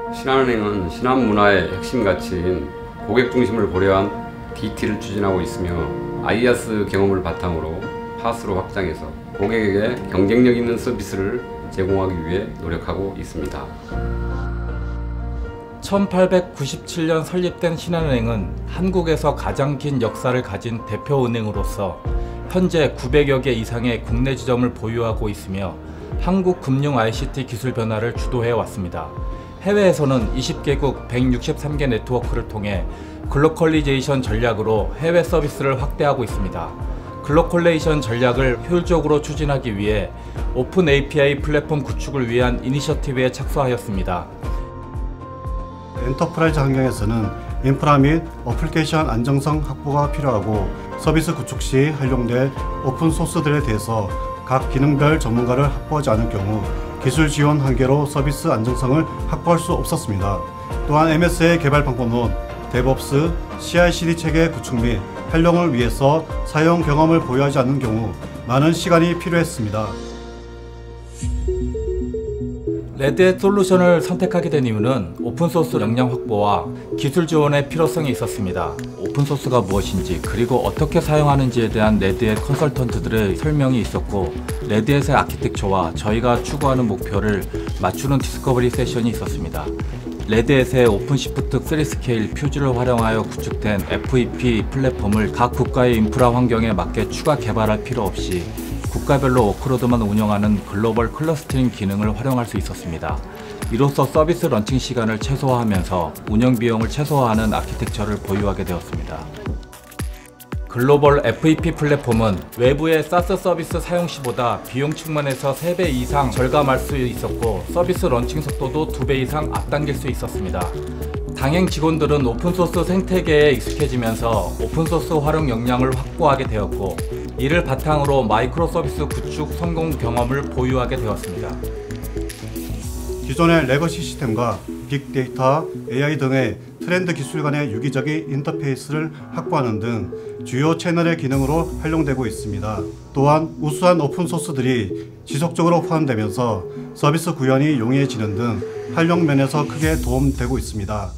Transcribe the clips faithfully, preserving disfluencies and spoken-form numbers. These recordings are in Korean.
신한은행은 신한문화의 핵심 가치인 고객 중심을 고려한 디티를 추진하고 있으며 아이아스 경험을 바탕으로 파스로 확장해서 고객에게 경쟁력 있는 서비스를 제공하기 위해 노력하고 있습니다. 천팔백구십칠 년 설립된 신한은행은 한국에서 가장 긴 역사를 가진 대표은행으로서 현재 구백여 개 이상의 국내 지점을 보유하고 있으며 한국 금융 아이씨티 기술 변화를 주도해 왔습니다. 해외에서는 이십 개국 백육십삼 개 네트워크를 통해 글로컬리제이션 전략으로 해외 서비스를 확대하고 있습니다. 글로컬레이션 전략을 효율적으로 추진하기 위해 오픈 에이피아이 플랫폼 구축을 위한 이니셔티브에 착수하였습니다. 엔터프라이즈 환경에서는 인프라 및 어플리케이션 안정성 확보가 필요하고 서비스 구축 시 활용될 오픈 소스들에 대해서 각 기능별 전문가를 확보하지 않을 경우 기술 지원 한계로 서비스 안정성을 확보할 수 없었습니다. 또한 엠에스의 개발 방법론, 데브옵스, 씨아이씨디 체계 구축 및 활용을 위해서 사용 경험을 보유하지 않는 경우 많은 시간이 필요했습니다. 레드햇 솔루션을 선택하게 된 이유는 오픈소스 역량 확보와 기술 지원의 필요성이 있었습니다. 오픈소스가 무엇인지 그리고 어떻게 사용하는지에 대한 레드햇 컨설턴트들의 설명이 있었고 레드햇의 아키텍처와 저희가 추구하는 목표를 맞추는 디스커버리 세션이 있었습니다. 레드햇의 오픈시프트 쓰리 스케일 퓨즈를 활용하여 구축된 에프이피 플랫폼을 각 국가의 인프라 환경에 맞게 추가 개발할 필요 없이 국가별로 워크로드만 운영하는 글로벌 클러스터링 기능을 활용할 수 있었습니다. 이로써 서비스 런칭 시간을 최소화하면서 운영 비용을 최소화하는 아키텍처를 보유하게 되었습니다. 글로벌 에프이피 플랫폼은 외부의 사스 서비스 사용 시보다 비용 측면에서 세 배 이상 절감할 수 있었고 서비스 런칭 속도도 두 배 이상 앞당길 수 있었습니다. 당행 직원들은 오픈소스 생태계에 익숙해지면서 오픈소스 활용 역량을 확보하게 되었고 이를 바탕으로 마이크로 서비스 구축 성공 경험을 보유하게 되었습니다. 기존의 레거시 시스템과 빅데이터, 에이아이 등의 트렌드 기술 간의 유기적인 인터페이스를 확보하는 등 주요 채널의 기능으로 활용되고 있습니다. 또한 우수한 오픈소스들이 지속적으로 포함되면서 서비스 구현이 용이해지는 등 활용 면에서 크게 도움되고 있습니다.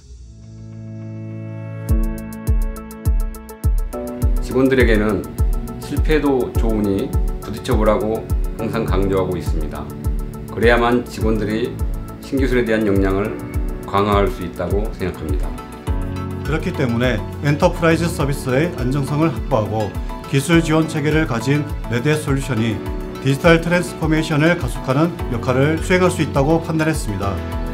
직원들에게는 실패도 좋으니 부딪혀보라고 항상 강조하고 있습니다. 그래야만 직원들이 신기술에 대한 역량을 강화할 수 있다고 생각합니다. 그렇기 때문에 엔터프라이즈 서비스의 안정성을 확보하고 기술 지원 체계를 가진 레드햇 솔루션이 디지털 트랜스포메이션을 가속하는 역할을 수행할 수 있다고 판단했습니다.